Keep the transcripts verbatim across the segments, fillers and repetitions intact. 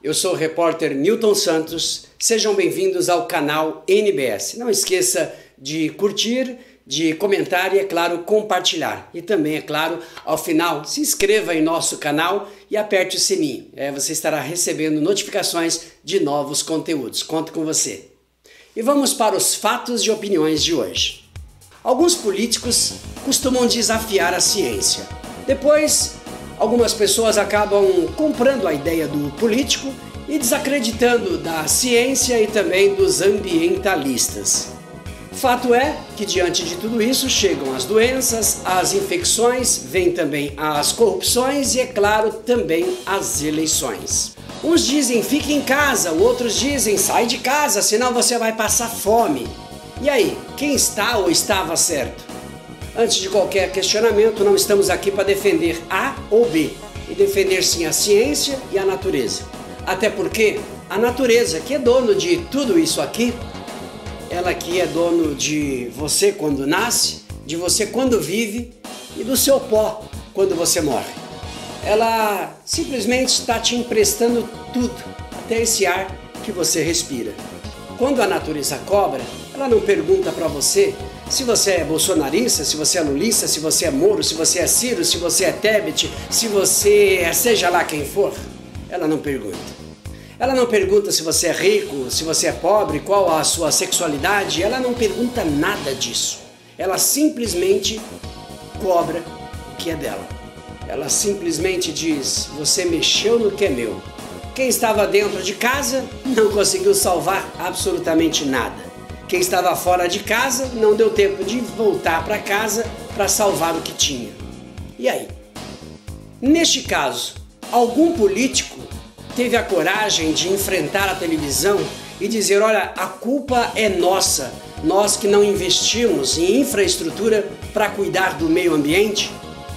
eu sou o repórter Newton Santos, sejam bem-vindos ao canal N B S. Não esqueça de curtir, de comentar e, é claro, compartilhar. E também, é claro, ao final, se inscreva em nosso canal e aperte o sininho. É, você estará recebendo notificações de novos conteúdos. Conto com você. E vamos para os fatos e opiniões de hoje. Alguns políticos costumam desafiar a ciência. Depois, algumas pessoas acabam comprando a ideia do político e desacreditando da ciência e também dos ambientalistas. Fato é que, diante de tudo isso, chegam as doenças, as infecções, vem também as corrupções e, é claro, também as eleições. Uns dizem fique em casa, outros dizem sai de casa, senão você vai passar fome. E aí, quem está ou estava certo? Antes de qualquer questionamento, não estamos aqui para defender A ou B, e defender sim a ciência e a natureza. Até porque a natureza, que é dono de tudo isso aqui, ela que é dono de você quando nasce, de você quando vive e do seu pó quando você morre. Ela simplesmente está te emprestando tudo, até esse ar que você respira. Quando a natureza cobra, ela não pergunta para você se você é bolsonarista, se você é lulista, se você é Moro, se você é Ciro, se você é Tebet, se você é seja lá quem for. Ela não pergunta. Ela não pergunta se você é rico, se você é pobre, qual a sua sexualidade. Ela não pergunta nada disso. Ela simplesmente cobra o que é dela. Ela simplesmente diz, você mexeu no que é meu. Quem estava dentro de casa não conseguiu salvar absolutamente nada. Quem estava fora de casa não deu tempo de voltar para casa para salvar o que tinha. E aí? Neste caso, algum político teve a coragem de enfrentar a televisão e dizer, olha, a culpa é nossa, nós que não investimos em infraestrutura para cuidar do meio ambiente?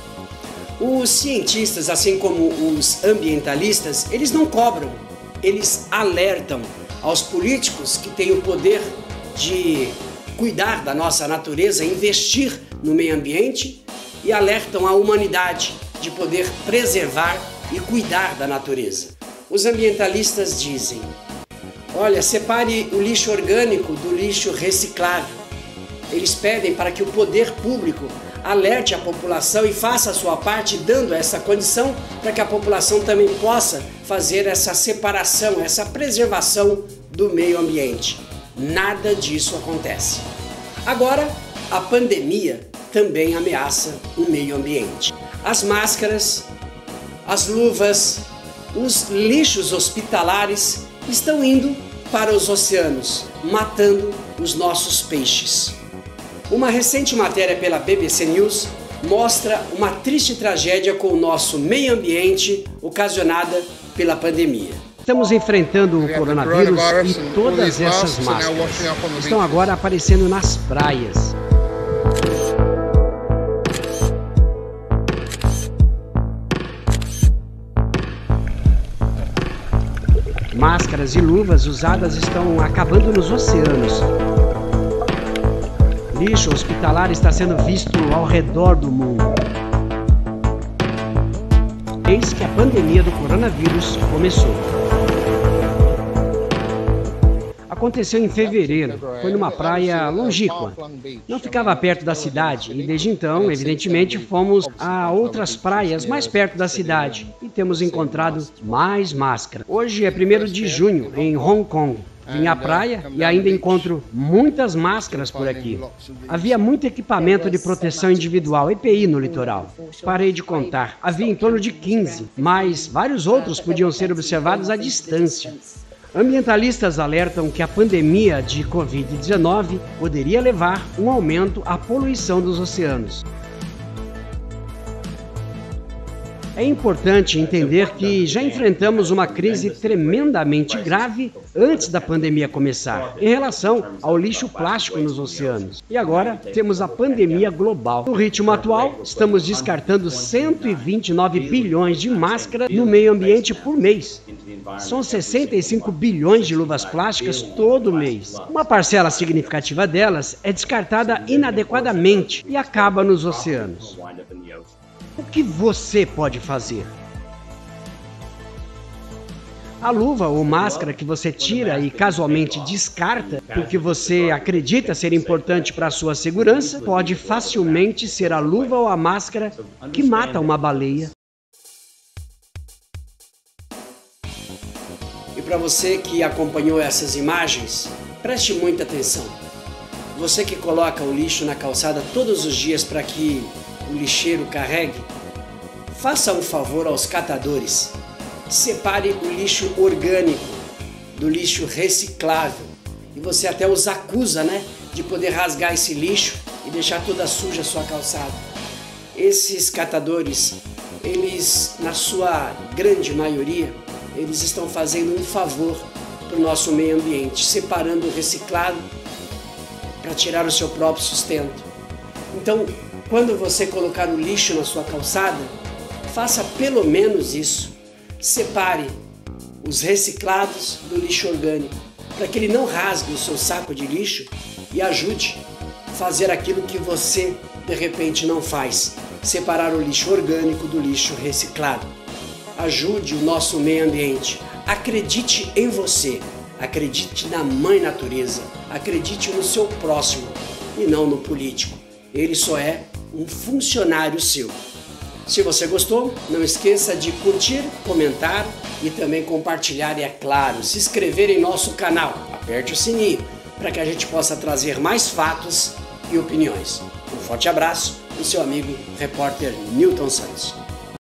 Os cientistas, assim como os ambientalistas, eles não cobram, eles alertam aos políticos que têm o poder de cuidar da nossa natureza, investir no meio ambiente, e alertam a humanidade de poder preservar e cuidar da natureza. Os ambientalistas dizem, olha, separe o lixo orgânico do lixo reciclável. Eles pedem para que o poder público alerte a população e faça a sua parte, dando essa condição para que a população também possa fazer essa separação, essa preservação do meio ambiente. Nada disso acontece. Agora, a pandemia também ameaça o meio ambiente. As máscaras, as luvas, os lixos hospitalares estão indo para os oceanos, matando os nossos peixes. Uma recente matéria pela B B C News mostra uma triste tragédia com o nosso meio ambiente ocasionada pela pandemia. Estamos enfrentando o coronavírus e todas essas máscaras estão agora aparecendo nas praias. Máscaras e luvas usadas estão acabando nos oceanos. Lixo hospitalar está sendo visto ao redor do mundo. Eis que a pandemia do coronavírus começou. Aconteceu em fevereiro, foi numa praia longínqua. Não ficava perto da cidade e desde então, evidentemente, fomos a outras praias mais perto da cidade e temos encontrado mais máscaras. Hoje é primeiro de junho, em Hong Kong. Vim à praia e ainda encontro muitas máscaras por aqui. Havia muito equipamento de proteção individual, E P I, no litoral. Parei de contar, havia em torno de quinze, mas vários outros podiam ser observados à distância. Ambientalistas alertam que a pandemia de covid dezenove poderia levar um aumento à poluição dos oceanos. É importante entender que já enfrentamos uma crise tremendamente grave antes da pandemia começar, em relação ao lixo plástico nos oceanos. E agora temos a pandemia global. No ritmo atual, estamos descartando cento e vinte e nove bilhões de máscaras no meio ambiente por mês. São sessenta e cinco bilhões de luvas plásticas todo mês. Uma parcela significativa delas é descartada inadequadamente e acaba nos oceanos. O que você pode fazer? A luva ou máscara que você tira e casualmente descarta porque você acredita ser importante para a sua segurança, pode facilmente ser a luva ou a máscara que mata uma baleia. E para você que acompanhou essas imagens, preste muita atenção. Você que coloca o lixo na calçada todos os dias para que o lixeiro carregue, faça um favor aos catadores. Separe o lixo orgânico do lixo reciclável. E você até os acusa, né, de poder rasgar esse lixo e deixar toda suja a sua calçada. Esses catadores, eles, na sua grande maioria, eles estão fazendo um favor para o nosso meio ambiente, separando o reciclado para tirar o seu próprio sustento. Então, quando você colocar o lixo na sua calçada, faça pelo menos isso. Separe os reciclados do lixo orgânico, para que ele não rasgue o seu saco de lixo e ajude a fazer aquilo que você, de repente, não faz. Separar o lixo orgânico do lixo reciclado. Ajude o nosso meio ambiente. Acredite em você. Acredite na Mãe Natureza. Acredite no seu próximo e não no político. Ele só é um funcionário seu. Se você gostou, não esqueça de curtir, comentar e também compartilhar e, é claro, se inscrever em nosso canal. Aperte o sininho para que a gente possa trazer mais fatos e opiniões. Um forte abraço do seu amigo repórter Newton Santos.